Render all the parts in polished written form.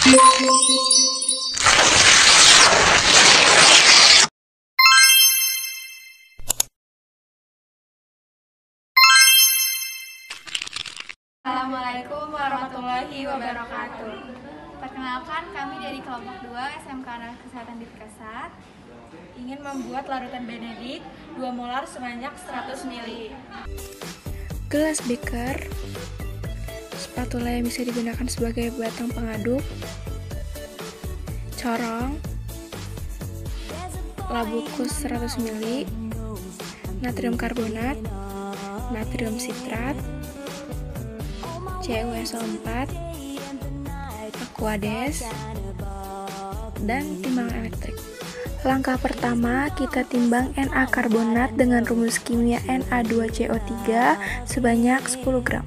Assalamualaikum warahmatullahi wabarakatuh. Perkenalkan, kami dari kelompok 2 SMK Anak Kesehatan Ditkesat ingin membuat larutan Benedict 2 molar sebanyak 100 ml. Gelas beker, spatula yang bisa digunakan sebagai batang pengaduk, corong, labu kus 100 ml, natrium karbonat, natrium sitrat, CuSO4, Aquades, dan timbangan elektrik. Langkah pertama, kita timbang Na karbonat dengan rumus kimia Na2CO3 sebanyak 10 gram.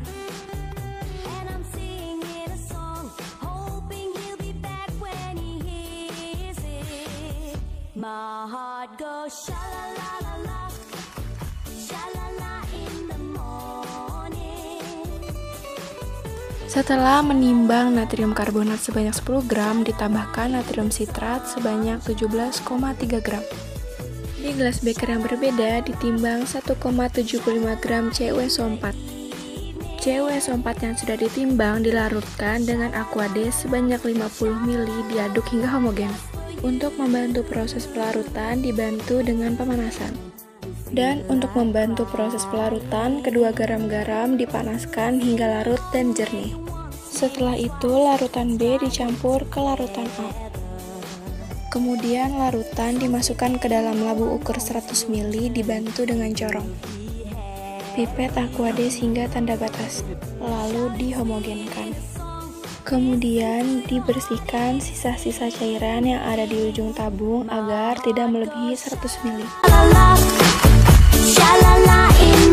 Setelah menimbang natrium karbonat sebanyak 10 gram, ditambahkan natrium sitrat sebanyak 17,3 gram. Di gelas beker yang berbeda, ditimbang 1,75 gram CuSO4. CuSO4 yang sudah ditimbang dilarutkan dengan Aquades sebanyak 50 ml diaduk hingga homogen. Untuk membantu proses pelarutan, dibantu dengan pemanasan. Dan untuk membantu proses pelarutan, kedua garam-garam dipanaskan hingga larut dan jernih. Setelah itu, larutan B dicampur ke larutan A. Kemudian larutan dimasukkan ke dalam labu ukur 100 ml dibantu dengan corong. Pipet Aquades hingga tanda batas, lalu dihomogenkan. Kemudian dibersihkan sisa-sisa cairan yang ada di ujung tabung agar tidak melebihi 100 ml.